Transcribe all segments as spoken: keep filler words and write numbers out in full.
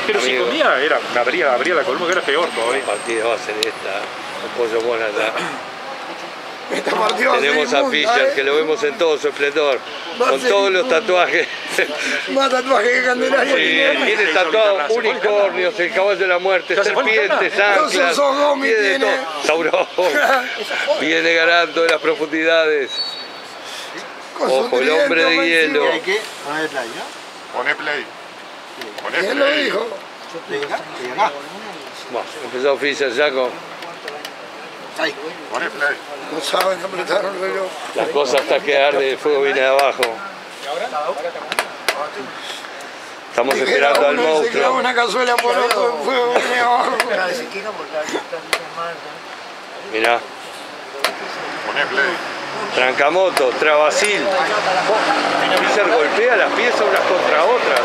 Pero amigo, si comía, era, abría, abría la columna, que era peor todavía. El partido va a ser esta, un pollo mona allá. Este partido tenemos a Fischer, ¿eh? Que lo vemos en todo su esplendor, con todos los tatuajes. Más tatuajes que Candelaria. Sí, tiene tatuados unicornios, el caballo de la muerte, serpientes, anclas, tiene todo. Saurón viene ganando en las profundidades. Ojo, el hombre de hielo. ¿Hay que poner play, no? Pone play. Pone play. ¿Quién lo dijo? Yo estoy acá, estoy acá. Bueno, empezó Fischer ya con... Ahí. Pone play. No saben apretar el reloj. La cosa hasta que arde, el fuego viene de abajo. Estamos esperando al monstruo. Se clava una cazuela por otro, el fuego viene de abajo. Mirá. Pone play. Trancamoto, Travasil. Fischer golpea las piezas unas contra otras.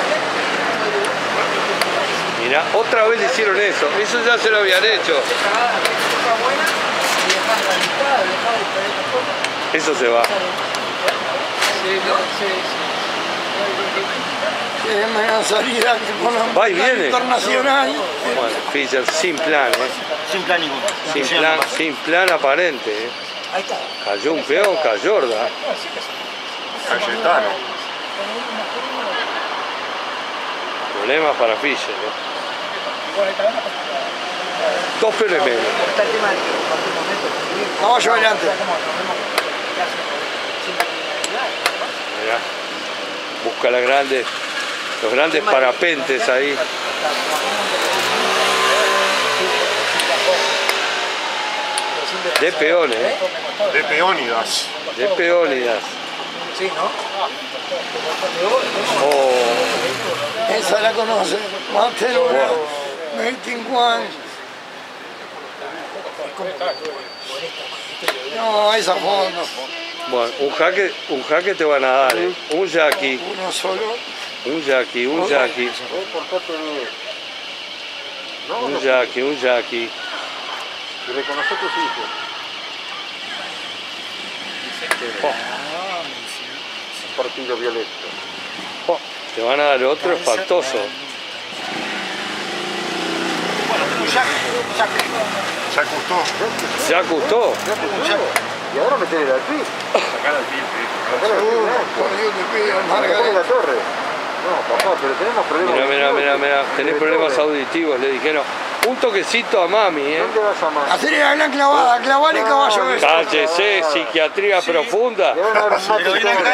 Mirá, otra vez le hicieron eso. Eso ya se lo habían hecho. Eso se va. Es una salida con la va y viene. Internacional. Bueno, Fischer sin plan, ¿eh? Sin plan ninguno. Sin plan, sin plan aparente, ¿eh? Cayó un peón, Cayorda. Cayetano. Problemas para Fischer, ¿eh? Dos peones menos. Caballo adelante. Mirá. Busca las grandes, los grandes parapentes ahí. De peones, ¿eh? De peónidas. De peónidas. Sí, ¿no? Oh. Esa la conoce. Martelona. veinticuatro. No, esa fondo. Bueno, un jaque, un jaque te van a dar, ¿eh? Un yaqui. Uno solo. Un yaqui, un yaqui. Un yaqui, un yaqui. Y reconoce tus hijos. Oh. Un partido violento. Oh. Te van a dar otro espantoso. ¿Ya gustó? ¿Ya gustó? Y ahora meter el alfil. Sacar al alfil, sí. Sacar al alfil. Por Dios te pido, Sacar la Margarita. torre. No, papá, pero tenemos problemas. Mira, mira, mira, mira. Tenés problemas auditivos, le dijeron. Un toquecito a mami, ¿eh? ¿Dónde vas a más? Hacer la gran clavada, clavar el caballo. ves. Cállese, psiquiatría profunda. Le van a dar un mate.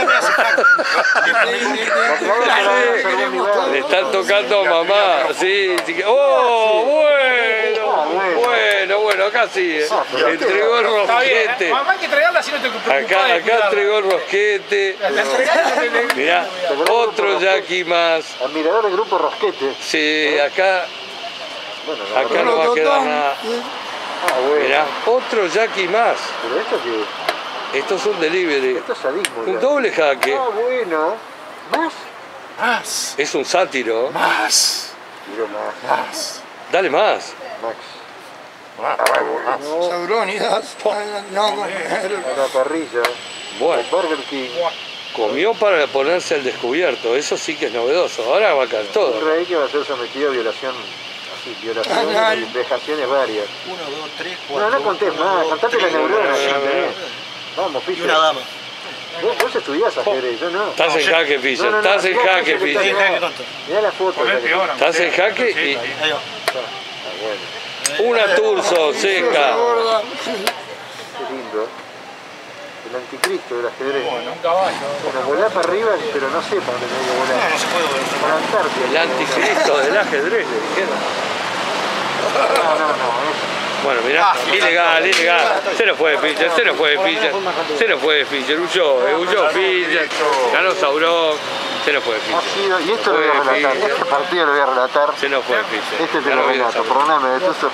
Le están tocando a mamá. Sí, sí. ¡Oh! Bueno, bueno, bueno, acá sí. ¿eh? Entregó el rosquete. Mamá, hay que entregarla si no te preocupas. Acá, acá entregó el rosquete. Mirá, otro yaqui más. Admirador del grupo Rosquete. Sí, acá, Bueno, la acá verdad. no va a quedar nada. Ah, bueno. Mirá, otro yaqui más. Pero esto que. Esto es un delivery. Esto es sadismo. Un ya. doble jaque. Ah, bueno. ¿Más? Más. Es un sátiro. Más. Quiero más. Más. Dale más. Max. Más. No, Saurónidas. No, con a la parrilla. Bueno, Burger King. comió para ponerse al descubierto. Eso sí que es novedoso. Ahora va a caer Un todo. rey que va a ser sometido a violación. Así, violaciones Anal. y vejaciones varias. Uno, dos, tres, No, cuatro. no contés más. Contate la neurona. Vamos, Y Fischer. una dama. Vos, vos estudiás ajedrez, yo no. Estás en jaque, Fischer. Estás en jaque, Fischer. Mirá la foto. Ponete ahora. Estás en jaque y Ahí va. Ah, bueno. una turso seca. Qué lindo. El anticristo del ajedrez. Bueno, un caballo. Bueno, volá para arriba, pero no sepa dónde me voy a volar. No, no se puede volver. Para la Antártida. El anticristo del ajedrez, le dijeron. No, no, no. Bueno, mirá, ilegal, ilegal. Se lo fue Fischer, se lo fue Fischer. Se lo fue Fischer, huyó, eh, huyó Fischer. Ganó Saurón. Se lo fue Ha Fischer. sido, y esto lo voy a relatar. Este partido lo voy a relatar. Se lo fue Fischer. Este te Ganó lo bien relato. Saurón. Perdóname, de tu